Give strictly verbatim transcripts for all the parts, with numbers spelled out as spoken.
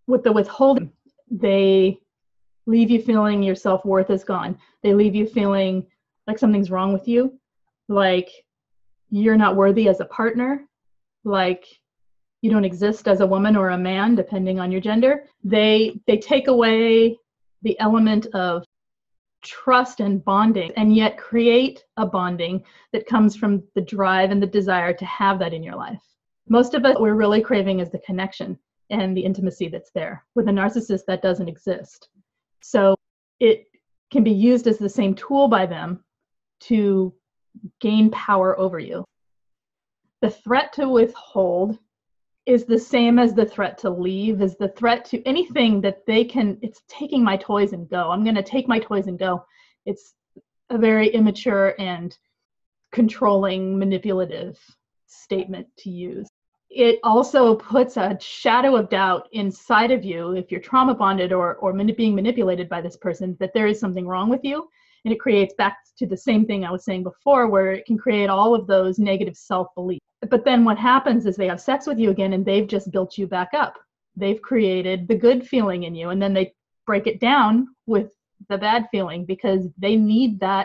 With the withholding, they leave you feeling your self-worth is gone. They leave you feeling like something's wrong with you, like you're not worthy as a partner, like you don't exist as a woman or a man, depending on your gender. They they take away the element of trust and bonding, and yet create a bonding that comes from the drive and the desire to have that in your life. Most of us, what we're really craving is the connection and the intimacy that's there. With a narcissist, that doesn't exist. So it can be used as the same tool by them to gain power over you. The threat to withhold is the same as the threat to leave, is the threat to anything that they can, it's taking my toys and go. I'm going to take my toys and go. It's a very immature and controlling, manipulative statement to use. It also puts a shadow of doubt inside of you if you're trauma bonded or, or mani- being manipulated by this person, that there is something wrong with you. And it creates back to the same thing I was saying before, where it can create all of those negative self-beliefs. But then what happens is they have sex with you again and they've just built you back up. They've created the good feeling in you, and then they break it down with the bad feeling because they need that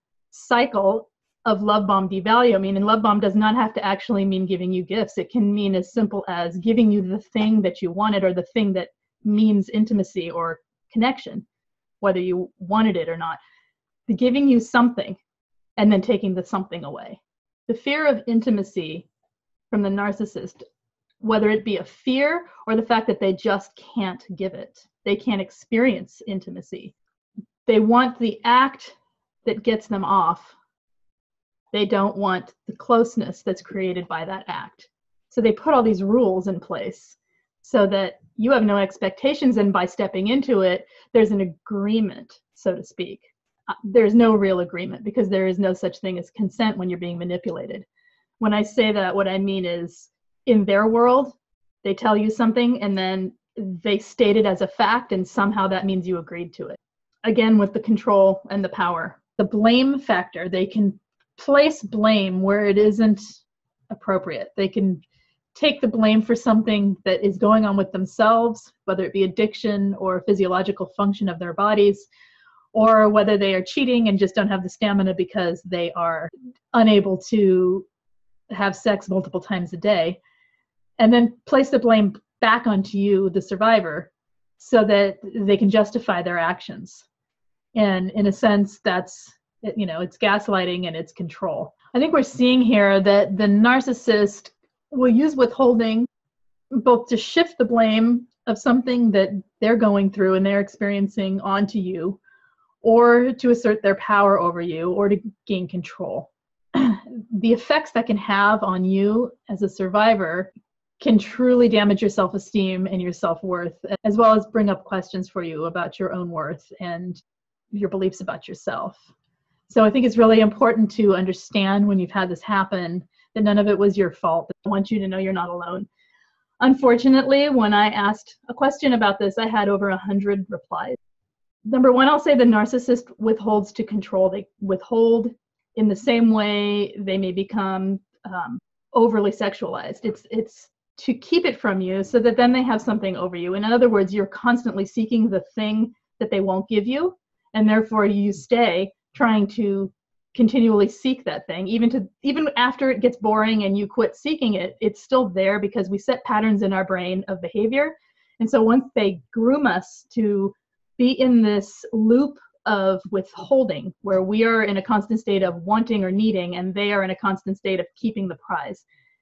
cycle of love bomb devalue. I mean, and love bomb does not have to actually mean giving you gifts. It can mean as simple as giving you the thing that you wanted, or the thing that means intimacy or connection, whether you wanted it or not. The giving you something and then taking the something away. The fear of intimacy from the narcissist, whether it be a fear or the fact that they just can't give it. They can't experience intimacy. They want the act that gets them off. They don't want the closeness that's created by that act. So they put all these rules in place so that you have no expectations, and by stepping into it, there's an agreement, so to speak. There's no real agreement because there is no such thing as consent when you're being manipulated. When I say that, what I mean is, in their world, they tell you something and then they state it as a fact, and somehow that means you agreed to it. Again, with the control and the power. The blame factor, they can place blame where it isn't appropriate. They can take the blame for something that is going on with themselves, whether it be addiction or physiological function of their bodies, or whether they are cheating and just don't have the stamina because they are unable to have sex multiple times a day, and then place the blame back onto you, the survivor, so that they can justify their actions. And in a sense, that's, you know, it's gaslighting and it's control. I think we're seeing here that the narcissist will use withholding both to shift the blame of something that they're going through and they're experiencing onto you, or to assert their power over you, or to gain control. The effects that can have on you as a survivor can truly damage your self-esteem and your self-worth, as well as bring up questions for you about your own worth and your beliefs about yourself. So I think it's really important to understand when you've had this happen that none of it was your fault. I want you to know you're not alone. Unfortunately, when I asked a question about this, I had over one hundred replies. Number one, I'll say the narcissist withholds to control. They withhold in the same way they may become um, overly sexualized. It's it's to keep it from you so that then they have something over you. In other words, you're constantly seeking the thing that they won't give you, and therefore you stay trying to continually seek that thing. Even to even after it gets boring and you quit seeking it, it's still there because we set patterns in our brain of behavior. And so once they groom us to be in this loop of withholding, where we are in a constant state of wanting or needing, and they are in a constant state of keeping the prize,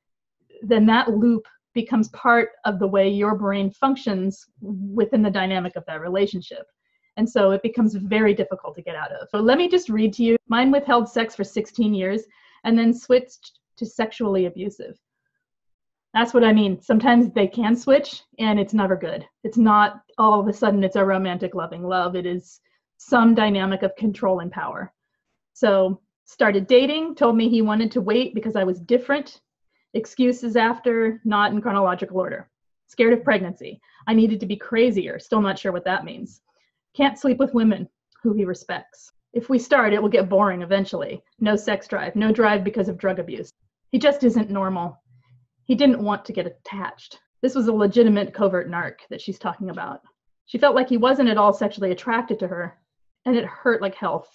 then that loop becomes part of the way your brain functions within the dynamic of that relationship. And so it becomes very difficult to get out of. So let me just read to you. Mine withheld sex for sixteen years and then switched to sexually abusive. That's what I mean. Sometimes they can switch and it's never good. It's not all of a sudden it's a romantic loving love. It is some dynamic of control and power. So started dating, told me he wanted to wait because I was different. Excuses after, not in chronological order. Scared of pregnancy. I needed to be crazier. Still not sure what that means. Can't sleep with women who he respects. If we start, it will get boring eventually. No sex drive. No drive because of drug abuse. He just isn't normal. He didn't want to get attached. This was a legitimate covert narc that she's talking about. She felt like he wasn't at all sexually attracted to her, and it hurt like hell.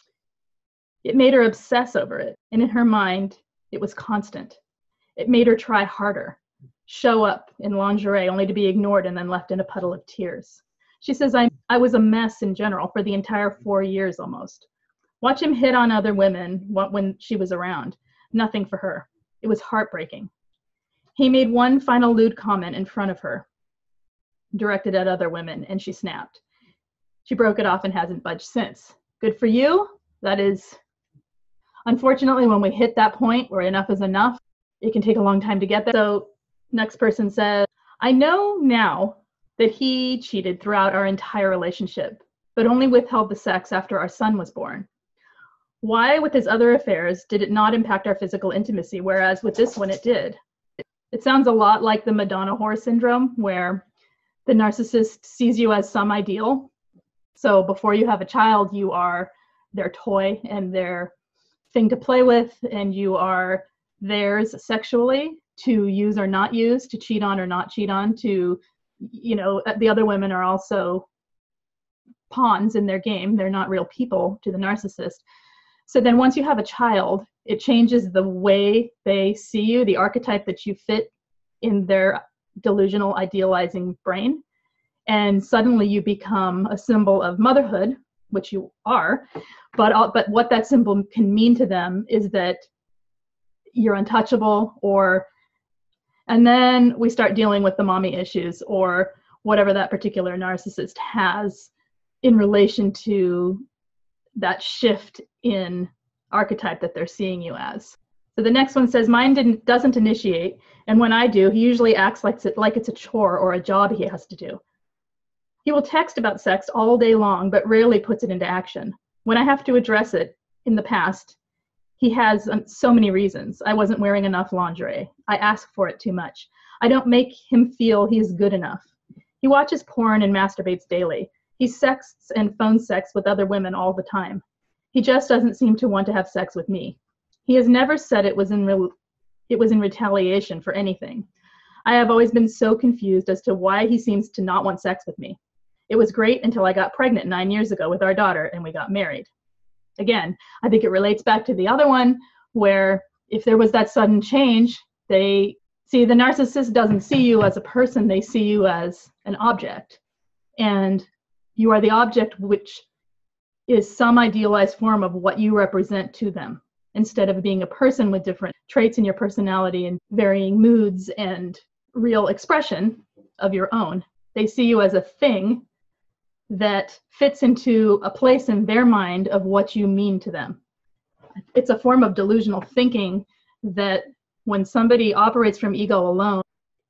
It made her obsess over it, and in her mind, it was constant. It made her try harder, show up in lingerie only to be ignored and then left in a puddle of tears. She says, I, I was a mess in general for the entire four years almost. Watch him hit on other women when she was around. Nothing for her. It was heartbreaking. He made one final lewd comment in front of her, directed at other women, and she snapped. She broke it off and hasn't budged since. Good for you. That is, unfortunately, when we hit that point where enough is enough, it can take a long time to get there. So next person says, I know now that he cheated throughout our entire relationship, but only withheld the sex after our son was born. Why, with his other affairs, did it not impact our physical intimacy, whereas with this one it did? It sounds a lot like the Madonna whore syndrome, where the narcissist sees you as some ideal. So before you have a child, you are their toy and their thing to play with, and you are theirs sexually to use or not use, to cheat on or not cheat on, to, you know, the other women are also pawns in their game. They're not real people to the narcissist. So then once you have a child, it changes the way they see you, the archetype that you fit in their delusional, idealizing brain. And suddenly you become a symbol of motherhood, which you are. But, but what that symbol can mean to them is that you're untouchable, or, and then we start dealing with the mommy issues or whatever that particular narcissist has in relation to that shift in archetype that they're seeing you as. So the next one says, mine didn't, doesn't initiate, and when I do, he usually acts like it's, like it's a chore or a job he has to do. He will text about sex all day long, but rarely puts it into action. When I have to address it in the past, he has um, so many reasons. I wasn't wearing enough lingerie. I ask for it too much. I don't make him feel he is good enough. He watches porn and masturbates daily. He sexts and phone sex with other women all the time. He just doesn't seem to want to have sex with me. He has never said it was in re- it was in retaliation for anything. I have always been so confused as to why he seems to not want sex with me. It was great until I got pregnant nine years ago with our daughter and we got married. Again, I think it relates back to the other one where if there was that sudden change, they see the narcissist doesn't see you as a person, they see you as an object. And you are the object, which is some idealized form of what you represent to them, instead of being a person with different traits in your personality and varying moods and real expression of your own. They see you as a thing that fits into a place in their mind of what you mean to them. It's a form of delusional thinking that when somebody operates from ego alone,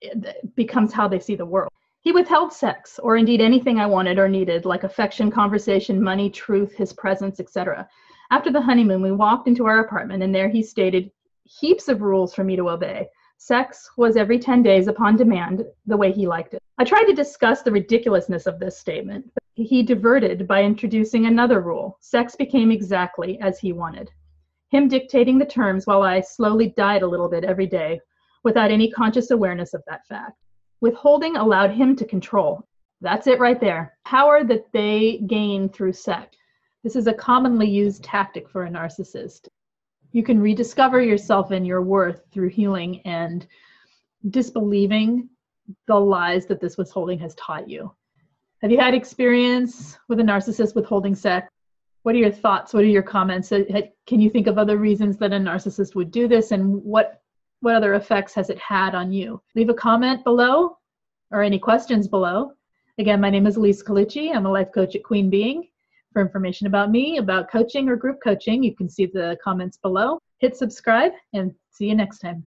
it becomes how they see the world. He withheld sex, or indeed anything I wanted or needed, like affection, conversation, money, truth, his presence, et cetera. After the honeymoon, we walked into our apartment, and there he stated heaps of rules for me to obey. Sex was every ten days upon demand, the way he liked it. I tried to discuss the ridiculousness of this statement, but he diverted by introducing another rule. Sex became exactly as he wanted. Him dictating the terms while I slowly died a little bit every day without any conscious awareness of that fact. Withholding allowed him to control. That's it right there. Power that they gain through sex. This is a commonly used tactic for a narcissist. You can rediscover yourself and your worth through healing and disbelieving the lies that this withholding has taught you. Have you had experience with a narcissist withholding sex? What are your thoughts? What are your comments? Can you think of other reasons that a narcissist would do this, and what What other effects has it had on you? Leave a comment below or any questions below. Again, my name is Lise Colucci. I'm a life coach at Queen Being. For information about me, about coaching or group coaching, you can see the comments below. Hit subscribe and see you next time.